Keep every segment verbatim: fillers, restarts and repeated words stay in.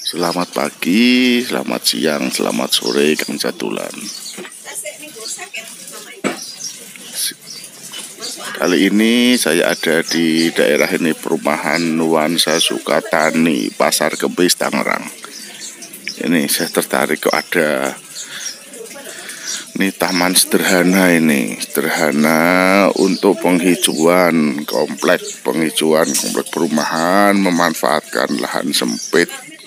Selamat pagi, selamat siang, selamat sore, Kang Jatulan. Kali ini saya ada di daerah ini, perumahan Nuansa Sukatani, Pasar Kebis, Tangerang. Ini saya tertarik kok ada ini taman sederhana ini, sederhana untuk penghijauan komplek, penghijauan komplek perumahan, memanfaatkan lahan sempit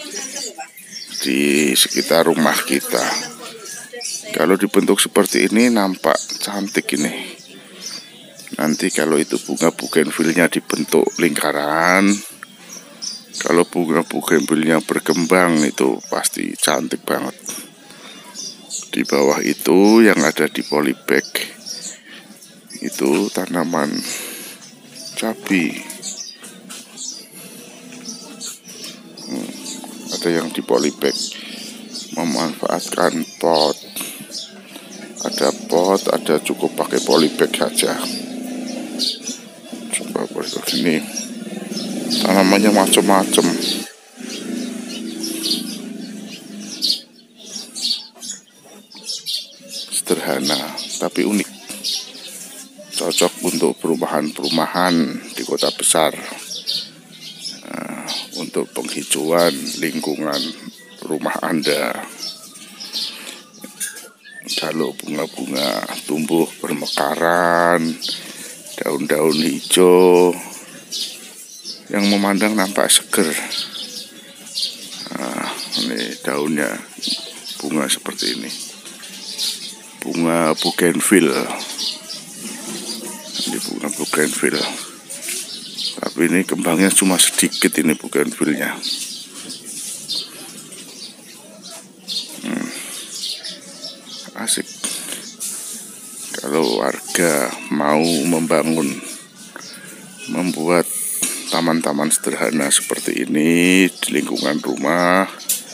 di sekitar rumah kita. Kalau dibentuk seperti ini nampak cantik ini. Nanti kalau itu bunga bougainville-nya dibentuk lingkaran, kalau bunga bougainville-nya berkembang itu pasti cantik banget. Di bawah itu yang ada di polybag itu tanaman cabai. Hmm, ada yang di polybag memanfaatkan pot. Ada pot, ada cukup pakai polybag saja. Coba polybag ini tanamannya macam-macam. Sederhana tapi unik, cocok untuk perumahan-perumahan di kota besar, nah, untuk penghijauan lingkungan rumah Anda. Kalau bunga-bunga tumbuh bermekaran, daun-daun hijau yang memandang nampak seger. Nah, ini daunnya bunga seperti ini. Bunga bougainville, ini bunga bougainville, tapi ini kembangnya cuma sedikit ini bougainville-nya. Hmm, asik. Kalau warga mau membangun, membuat taman-taman sederhana seperti ini di lingkungan rumah,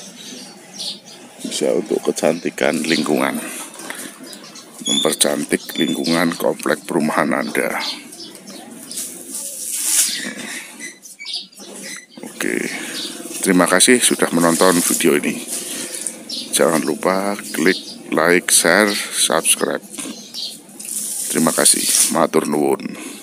bisa untuk kecantikan lingkungan, mempercantik lingkungan komplek perumahan Anda. Oke, terima kasih sudah menonton video ini. Jangan lupa klik like, share, subscribe. Terima kasih, matur nuwun.